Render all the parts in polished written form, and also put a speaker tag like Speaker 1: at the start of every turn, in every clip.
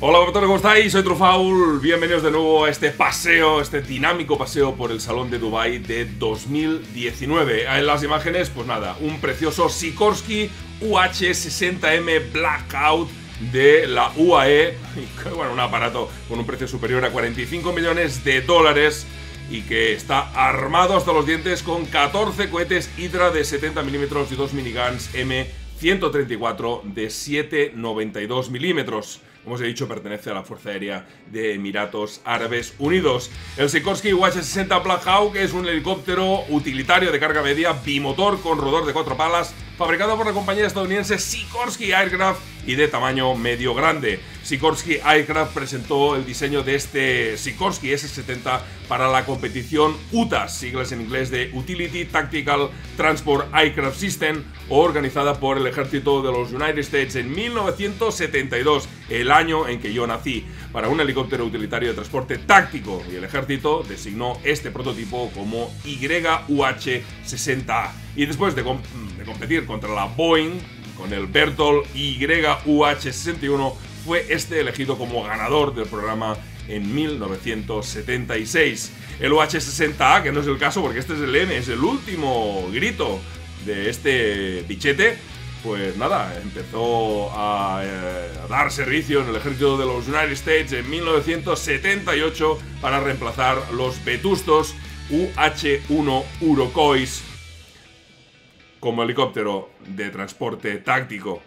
Speaker 1: Hola, ¿cómo estáis? Soy Trufaul, bienvenidos de nuevo a este paseo, este dinámico paseo por el Salón de Dubái de 2019. En las imágenes, pues nada, un precioso Sikorsky UH-60M Blackout de la UAE, bueno, un aparato con un precio superior a 45 millones de dólares y que está armado hasta los dientes con 14 cohetes Hydra de 70 milímetros y 2 miniguns M134 de 7,92 milímetros. Como os he dicho, pertenece a la Fuerza Aérea de Emiratos Árabes Unidos. El Sikorsky UH-60 Black Hawk es un helicóptero utilitario de carga media bimotor con rotor de 4 palas, fabricado por la compañía estadounidense Sikorsky Aircraft y de tamaño medio grande. Sikorsky Aircraft presentó el diseño de este Sikorsky S-70 para la competición UTAS, siglas en inglés de Utility Tactical Transport Aircraft System, organizada por el ejército de los United States en 1972, el año en que yo nací, para un helicóptero utilitario de transporte táctico, y el ejército designó este prototipo como YUH-60A. Y después de competir contra la Boeing con el Berthold YUH-61, fue este elegido como ganador del programa en 1976. El UH-60A, que no es el caso porque este es el M, es el último grito de este bichete, pues nada, empezó a dar servicio en el ejército de los United States en 1978 para reemplazar los vetustos UH-1 Urokois como helicóptero de transporte táctico.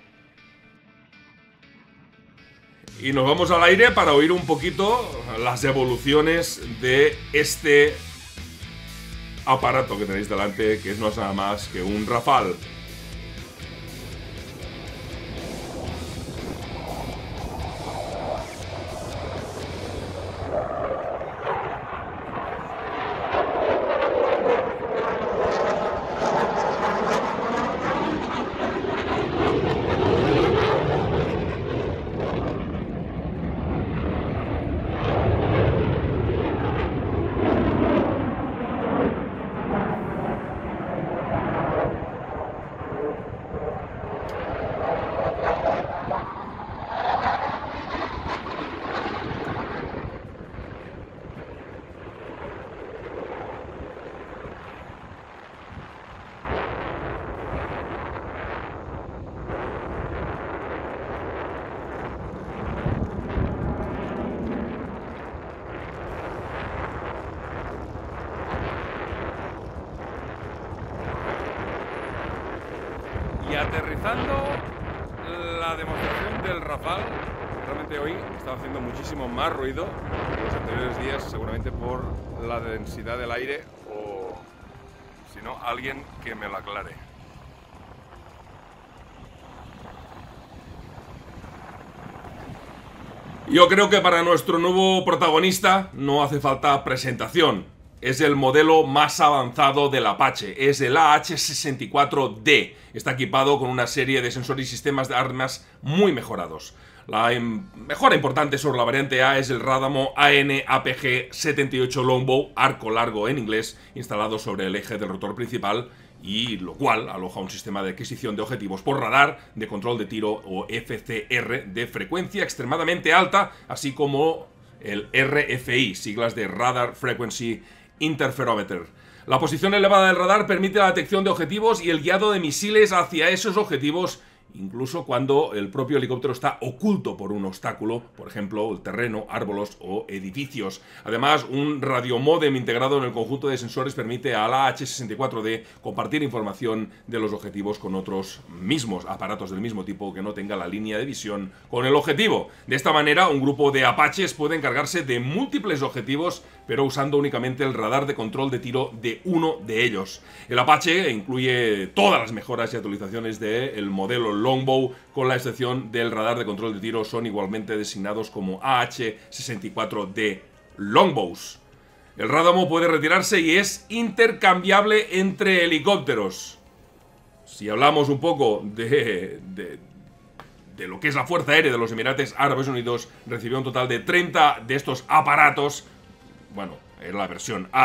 Speaker 1: Y nos vamos al aire para oír un poquito las evoluciones de este aparato que tenéis delante, que no es nada más que un Rafale.
Speaker 2: Y aterrizando la demostración del Rafale, realmente hoy estaba haciendo muchísimo más ruido que los anteriores días, seguramente por la densidad del aire o, si no, alguien que me lo aclare.
Speaker 1: Yo creo que para nuestro nuevo protagonista no hace falta presentación. Es el modelo más avanzado del Apache, es el AH-64D. Está equipado con una serie de sensores y sistemas de armas muy mejorados. La mejora importante sobre la variante A es el Radamo AN-APG-78 Longbow, arco largo en inglés, instalado sobre el eje del rotor principal, y lo cual aloja un sistema de adquisición de objetivos por radar, de control de tiro o FCR de frecuencia extremadamente alta, así como el RFI, siglas de Radar Frequency Interferometer. La posición elevada del radar permite la detección de objetivos y el guiado de misiles hacia esos objetivos, incluso cuando el propio helicóptero está oculto por un obstáculo, por ejemplo, el terreno, árboles o edificios. Además, un radiomódem integrado en el conjunto de sensores permite a la H-64D compartir información de los objetivos con otros mismos aparatos del mismo tipo que no tenga la línea de visión con el objetivo. De esta manera, un grupo de Apaches puede encargarse de múltiples objetivos, pero usando únicamente el radar de control de tiro de uno de ellos. El Apache incluye todas las mejoras y actualizaciones del modelo Longbow, con la excepción del radar de control de tiro, son igualmente designados como AH-64D Longbows. El Radamo puede retirarse y es intercambiable entre helicópteros. Si hablamos un poco de lo que es la Fuerza Aérea de los Emiratos Árabes Unidos, recibió un total de 30 de estos aparatos. Bueno, era la versión A,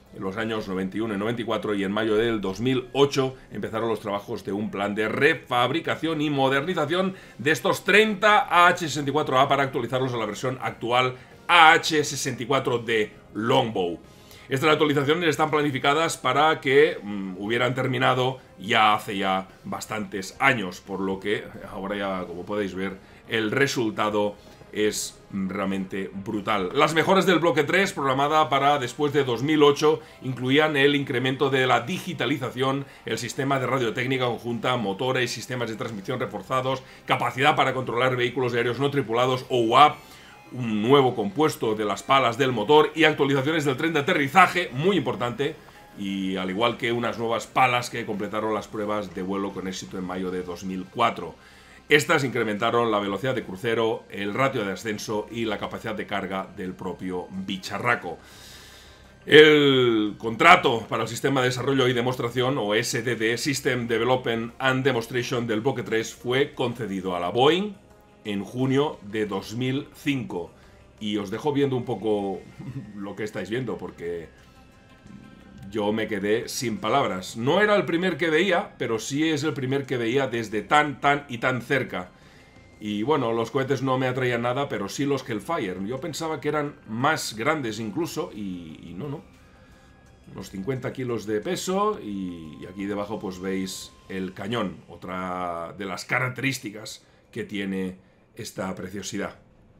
Speaker 1: en los años 91 y 94, y en mayo del 2008 empezaron los trabajos de un plan de refabricación y modernización de estos 30 AH-64A para actualizarlos a la versión actual AH-64D Longbow. Estas actualizaciones están planificadas para que hubieran terminado ya hace bastantes años, por lo que ahora ya, como podéis ver, el resultado es realmente brutal. Las mejoras del bloque 3, programada para después de 2008, incluían el incremento de la digitalización, el sistema de radiotécnica conjunta, motores y sistemas de transmisión reforzados, capacidad para controlar vehículos aéreos no tripulados o UAP, un nuevo compuesto de las palas del motor y actualizaciones del tren de aterrizaje, muy importante, y al igual que unas nuevas palas que completaron las pruebas de vuelo con éxito en mayo de 2004. Estas incrementaron la velocidad de crucero, el ratio de ascenso y la capacidad de carga del propio bicharraco. El contrato para el sistema de desarrollo y demostración, o SDD, System Development and Demonstration, del bloque 3 fue concedido a la Boeing en junio de 2005. Y os dejo viendo un poco lo que estáis viendo, porque yo me quedé sin palabras. No era el primer que veía, pero sí es el primer que veía desde tan cerca. Y bueno, los cohetes no me atraían nada, pero sí los Hellfire. Yo pensaba que eran más grandes incluso, y no. Unos 50 kilos de peso, y aquí debajo pues veis el cañón, otra de las características que tiene esta preciosidad.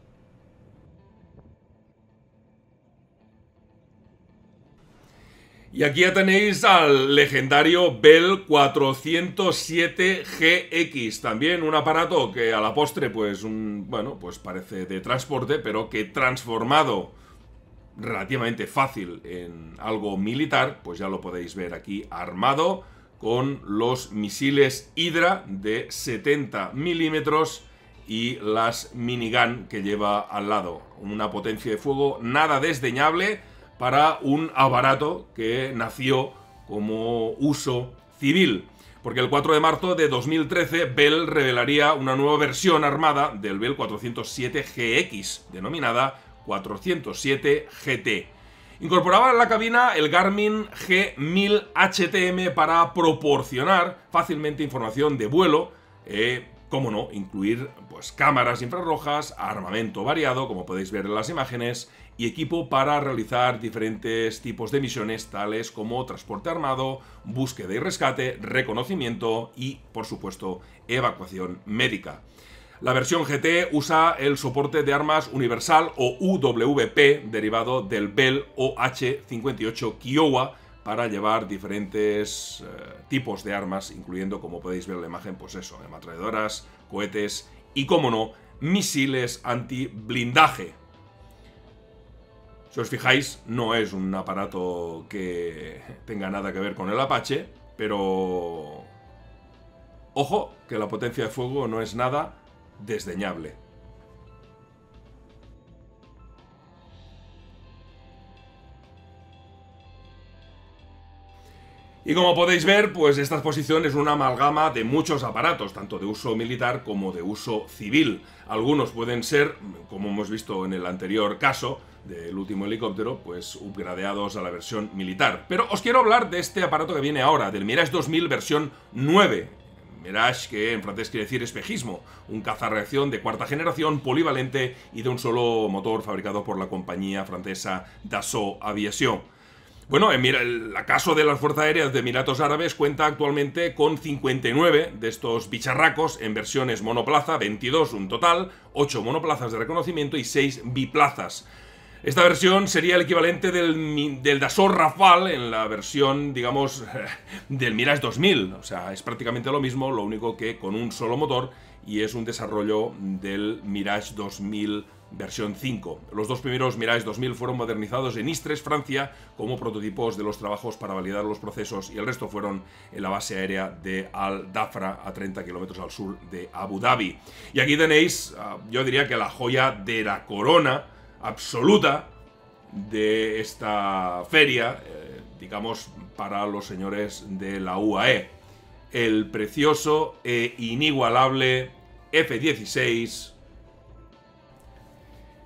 Speaker 1: Y aquí ya tenéis al legendario Bell 407GX, también un aparato que a la postre pues pues parece de transporte, pero que transformado relativamente fácil en algo militar, pues ya lo podéis ver aquí armado con los misiles Hydra de 70 milímetros y las minigun que lleva al lado. Una potencia de fuego nada desdeñable para un aparato que nació como uso civil. Porque el 4 de marzo de 2013 Bell revelaría una nueva versión armada del Bell 407GX, denominada 407 GT. Incorporaba en la cabina el Garmin G1000 HTM para proporcionar fácilmente información de vuelo, cómo no, incluir pues cámaras infrarrojas, armamento variado, como podéis ver en las imágenes, y equipo para realizar diferentes tipos de misiones, tales como transporte armado, búsqueda y rescate, reconocimiento y, por supuesto, evacuación médica. La versión GT usa el soporte de armas universal, o UWP, derivado del Bell OH-58 Kiowa, para llevar diferentes tipos de armas, incluyendo, como podéis ver en la imagen, pues eso, ametralladoras, cohetes y, como no, misiles antiblindaje. Si os fijáis, no es un aparato que tenga nada que ver con el Apache, pero ojo, que la potencia de fuego no es nada desdeñable. Y como podéis ver, pues esta exposición es una amalgama de muchos aparatos, tanto de uso militar como de uso civil. Algunos pueden ser, como hemos visto en el anterior caso del último helicóptero, pues upgradeados a la versión militar. Pero os quiero hablar de este aparato que viene ahora, del Mirage 2000 versión 9. Mirage, que en francés quiere decir espejismo, un cazarreacción de cuarta generación, polivalente y de un solo motor, fabricado por la compañía francesa Dassault Aviation. Bueno, el caso de las Fuerzas Aéreas de Emiratos Árabes cuenta actualmente con 59 de estos bicharracos en versiones monoplaza, 22 un total, 8 monoplazas de reconocimiento y 6 biplazas. Esta versión sería el equivalente del Dassault Rafale en la versión, digamos, del Mirage 2000. O sea, es prácticamente lo mismo, lo único que con un solo motor, y es un desarrollo del Mirage 2000 versión 5. Los dos primeros Mirage 2000 fueron modernizados en Istres, Francia, como prototipos de los trabajos para validar los procesos, y el resto fueron en la base aérea de Al Dhafra, a 30 kilómetros al sur de Abu Dhabi. Y aquí tenéis, yo diría que la joya de la corona absoluta de esta feria, digamos, para los señores de la UAE. El precioso e inigualable F-16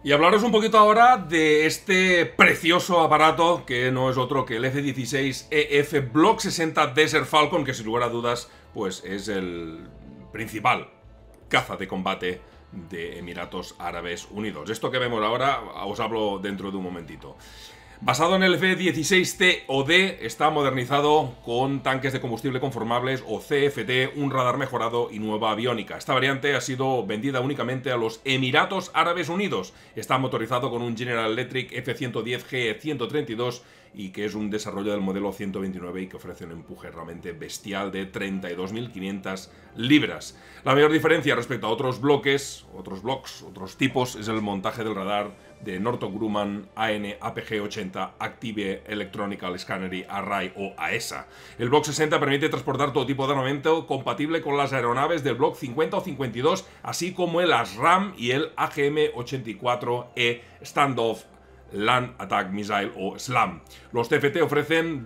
Speaker 1: Y hablaros un poquito ahora de este precioso aparato que no es otro que el F-16EF Block 60 Desert Falcon, que sin lugar a dudas pues es el principal caza de combate de Emiratos Árabes Unidos. Esto que vemos ahora os hablo dentro de un momentito. Basado en el F-16T o D, está modernizado con tanques de combustible conformables o CFT, un radar mejorado y nueva aviónica. Esta variante ha sido vendida únicamente a los Emiratos Árabes Unidos. Está motorizado con un General Electric F-110G-132 y que es un desarrollo del modelo 129 y que ofrece un empuje realmente bestial de 32.500 libras. La mayor diferencia respecto a otros blocks, otros tipos, es el montaje del radar de Northrop Grumman AN-APG-80 Active Electronic Scanner Array o AESA. El Block 60 permite transportar todo tipo de armamento compatible con las aeronaves del Block 50 o 52, así como el ASRAAM y el AGM-84E Standoff Land Attack Missile o SLAM. Los TFT ofrecen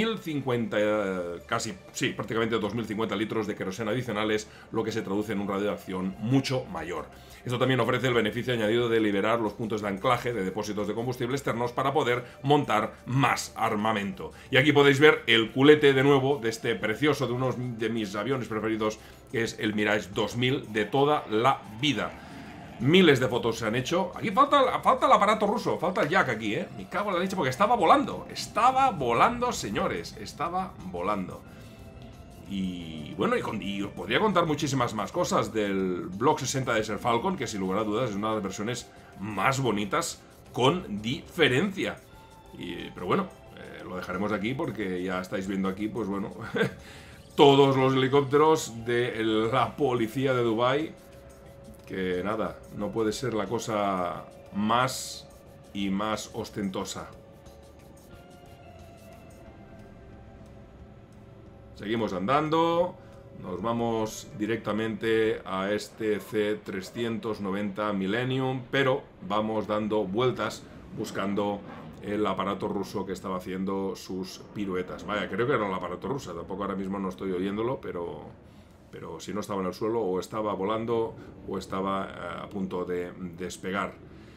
Speaker 1: 2050, prácticamente 2050 litros de queroseno adicionales, lo que se traduce en un radio de acción mucho mayor. Esto también ofrece el beneficio añadido de liberar los puntos de anclaje de depósitos de combustible externos para poder montar más armamento. Y aquí podéis ver el culete de nuevo de este precioso, de uno de mis aviones preferidos, que es el Mirage 2000 de toda la vida. Miles de fotos se han hecho. Aquí falta el aparato ruso, falta el Jack aquí, ¿eh? Me cago en la leche porque estaba volando. Estaba volando, señores. Estaba volando. Y bueno, y os podría contar muchísimas más cosas del Block 60 Desert Falcon, que sin lugar a dudas es una de las versiones más bonitas con diferencia. Pero bueno, lo dejaremos aquí porque ya estáis viendo aquí, pues bueno, todos los helicópteros de la policía de Dubái. Que nada, no puede ser la cosa más y más ostentosa. Seguimos andando, nos vamos directamente a este C-390 Millennium, pero vamos dando vueltas buscando el aparato ruso que estaba haciendo sus piruetas. Vaya, creo que era el aparato ruso, tampoco ahora mismo no estoy oyéndolo, pero si no estaba en el suelo, o estaba volando, o estaba a punto de despegar.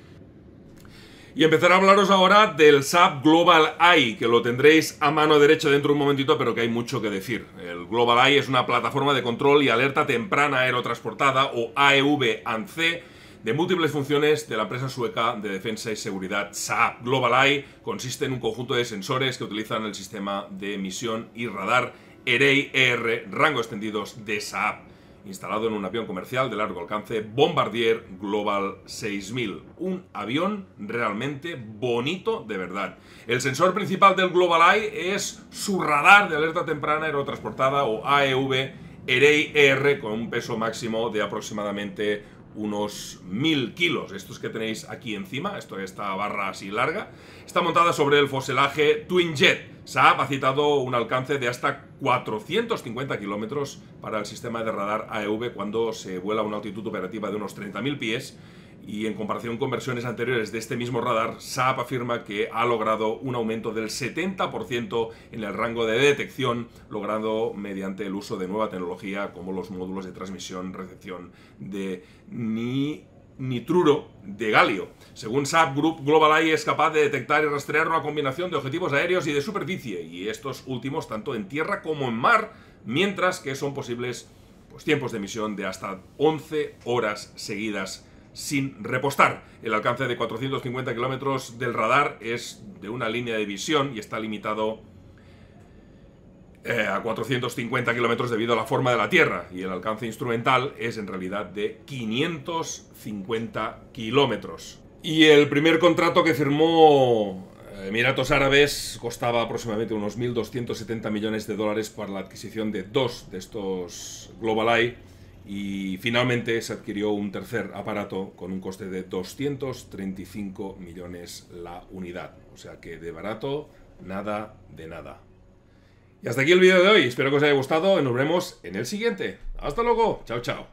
Speaker 1: Y empezar a hablaros ahora del Saab Global Eye, que lo tendréis a mano derecha dentro de un momentito, pero que hay mucho que decir. El Global Eye es una plataforma de control y alerta temprana aerotransportada, o AEV-ANC, de múltiples funciones de la empresa sueca de defensa y seguridad Saab. Global Eye consiste en un conjunto de sensores que utilizan el sistema de emisión y radar Array-ER rango extendidos de Saab, instalado en un avión comercial de largo alcance Bombardier Global 6000, un avión realmente bonito de verdad. El sensor principal del Global Eye es su radar de alerta temprana aerotransportada o AEV Array-ER con un peso máximo de aproximadamente unos 1000 kilos. Estos que tenéis aquí encima, esta barra así larga, está montada sobre el fuselaje Twin Jet. Saab ha citado un alcance de hasta 450 kilómetros para el sistema de radar AEV cuando se vuela a una altitud operativa de unos 30.000 pies, y en comparación con versiones anteriores de este mismo radar, Saab afirma que ha logrado un aumento del 70% en el rango de detección, logrado mediante el uso de nueva tecnología como los módulos de transmisión-recepción de nitruro de galio. Según Saab Group, Global Eye es capaz de detectar y rastrear una combinación de objetivos aéreos y de superficie, y estos últimos tanto en tierra como en mar, mientras que son posibles tiempos de emisión de hasta 11 horas seguidas sin repostar. El alcance de 450 kilómetros del radar es de una línea de visión y está limitado a 450 kilómetros debido a la forma de la Tierra, y el alcance instrumental es en realidad de 550 kilómetros. Y el primer contrato que firmó Emiratos Árabes costaba aproximadamente unos 1.270 millones de dólares para la adquisición de 2 de estos Global Eye, y finalmente se adquirió un tercer aparato con un coste de 235 millones la unidad. O sea que de barato, nada de nada. Y hasta aquí el vídeo de hoy. Espero que os haya gustado y nos vemos en el siguiente. ¡Hasta luego! ¡Chao, chao!